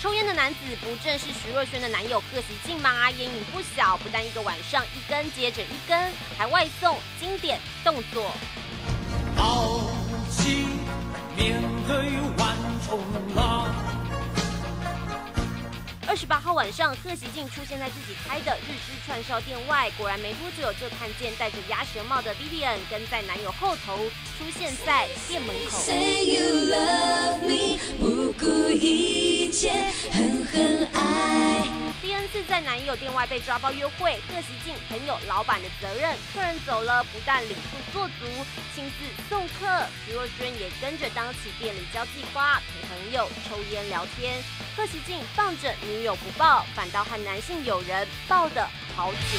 抽烟的男子不正是徐若瑄的男友贺喜静吗？烟瘾不小，不但一个晚上一根接着一根，还外送经典动作。 傲气面对万重浪。 28号晚上，贺喜静出现在自己开的日式串烧店外，果然没多久就看见戴着鸭舌帽的 Vivian 跟在男友后头出现在店门口。Say you love me， 不顾一切，狠狠爱。第 N 次在男友店外被抓包约会，贺喜静很有老板的责任。客人走了，不但礼数做足，亲自送客。徐若瑄也跟着当起店里交际花，陪朋友抽烟聊天。贺喜静放着女友不抱，反倒和男性友人抱得好紧。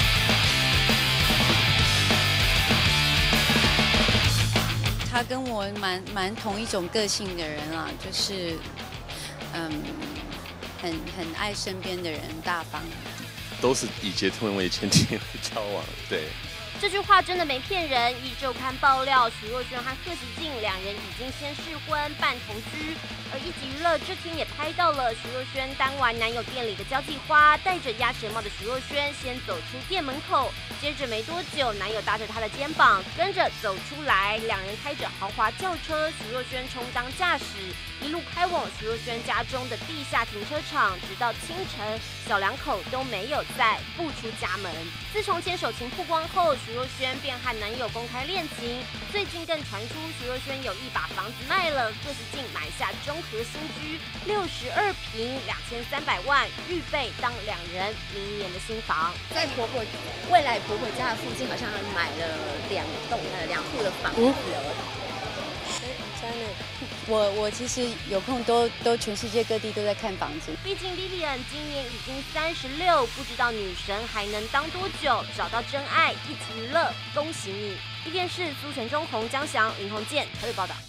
他跟我蛮同一种个性的人啦，就是很爱身边的人，大方。 都是以结婚为前提交往，对。 这句话真的没骗人。依周刊爆料，徐若瑄和贺喜静两人已经先试婚办同居，而一级娱乐这天也拍到了徐若瑄当完男友店里的交际花，戴着鸭舌帽的徐若瑄先走出店门口，接着没多久，男友搭着她的肩膀跟着走出来，两人开着豪华轿车，徐若瑄充当驾驶，一路开往徐若瑄家中的地下停车场，直到清晨，小两口都没有再步出家门。自从牵手情曝光后，徐若瑄便和男友公开恋情，最近更传出徐若瑄有意把房子卖了，贺喜静买下中和新居62坪2300万，预备当两人明年的新房。 在未来婆婆家的附近，好像买了2户的房子。 真的，我其实有空都全世界各地都在看房子。 毕竟 Vivian 今年已经36，不知道女神还能当多久？找到真爱，一起娱乐，恭喜你！一电视苏全忠、洪江祥、林鸿健台北报道。